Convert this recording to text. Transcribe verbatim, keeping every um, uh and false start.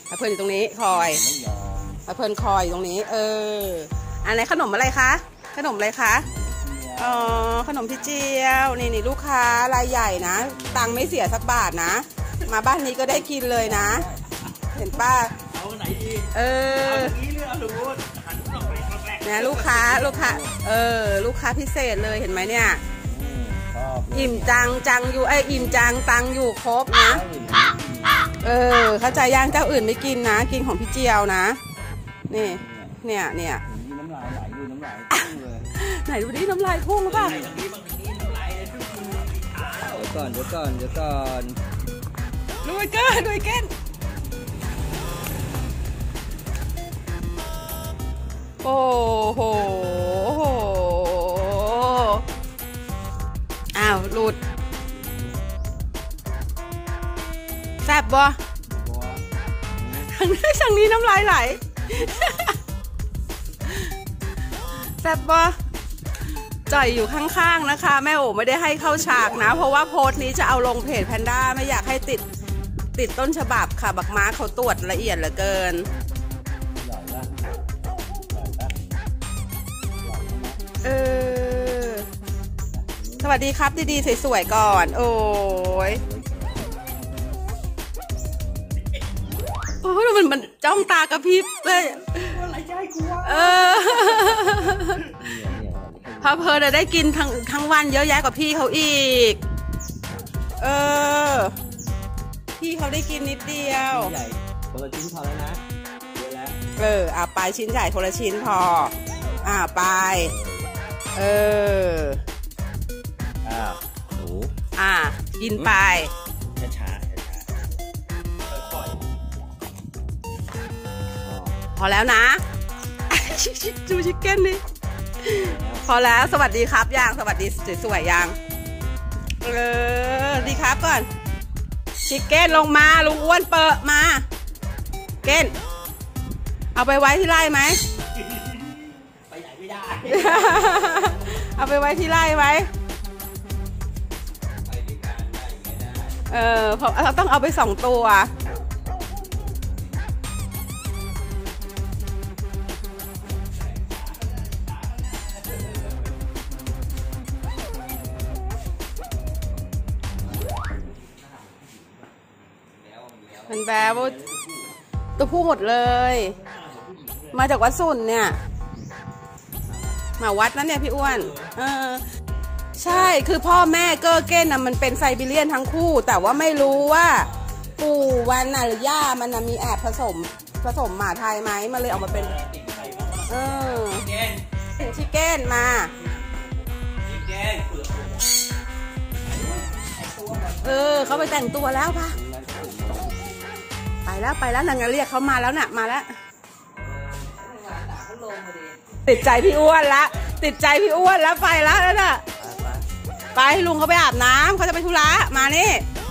เพลินอยู่ตรงนี้คอยเพลินคอยอยู่ตรงนี้เอออันไหนขนมอะไรคะขนมอะไรคะอ๋อขนมพี่เจียวนี่นี่ลูกค้ารายใหญ่นะตังค์ไม่เสียสักบาทนะมาบ้านนี้ก็ได้กินเลยนะเห็นป้าเอาไหนดีเออเนี่ยลูกค้าลูกค้าเออลูกค้าพิเศษเลยเห็นไหมเนี่ยอิ่มจังจังอยู่ไออิ่มจังตังอยู่ครบนะเออเข้าใจย่างเจ้าอื่นไม่กินนะกินของพี่เจียวนะนี่เนี่ยเนี่ยน้ำลายไหลดูน้ำลายพุ่งเลยไหนดูดิน้ำลายพุ่งหรือเปล่าเดี๋ยวก่อนเดี๋ยวก่อนเดี๋ยวก่อนดูไอ้เก้ดูไอ้เก้โอ้โหอ้าวหลุดแซ่บบ่ทางนี้ทางนี้น้ำลายไหลแซ่บบ่จ่อยอยู่ข้างๆนะคะแม่โอ๋ไม่ได้ให้เข้าฉากนะเพราะว่าโพสต์นี้จะเอาลงเพจแพนด้าไม่อยากให้ติดติดต้นฉบับค่ะบักม้าเขาตรวจละเอียดเหลือเกินเออสวัสดีครับดีๆสวยๆก่อนโอ้ยโอ้ยมันมันจ้องตากระพริบเลยเออพอเพลินได้กินทั้งทั้งวันเยอะแยะกว่าพี่เขาอีกเออพี่เขาได้กินนิดเดียวใหญ่คนละชิ้นพอแล้วนะเยอะแล้วเอออ่ะไปชิ้นใหญ่คนละชิ้นพออ่ะไปเอออ่าหนูอ่ะกินไปช้าช้าช้าค่อยๆพอแล้วนะดูชิคเก้นนี่พอแล้วสวัสดีครับยังสวัสดีสวยๆยังเออดีครับก่อนชิคเก้นลงมาลุงอ้วนเปิดมาเก้นเอาไปไว้ที่ไร่ไหมไปไหนไม่ได้เอาไปไว้ที่ไร่ไหมไปที่การได้ไม่ได้เออเพราะเราต้องเอาไปสองตัวมันแบบตัวผู้หมดเลยมาจากวัดสุนเนี่ยมาวัดนั้นเนี่ยพี่อ้วนเออใช่คือพ่อแม่เกอร์เก้นนะมันเป็นไซบีเรียนทั้งคู่แต่ว่าไม่รู้ว่าปู่วันน่ะหรือย่ามันนะมีแอบผสมผสมหมาไทยไหมมันเลยออกมาเป็นเออชิคเก้นมาเออเขาไปแต่งตัวแล้วป่ะไปแล้วไปแล้วนางเรียกเขามาแล้วน่ะมาแล้วติดใจพี่อ้วนละติดใจพี่อ้วนแล้วไปแล้วน่ะไปให้ลุงเขาไปอาบน้ำเขาจะไปธุระมานี่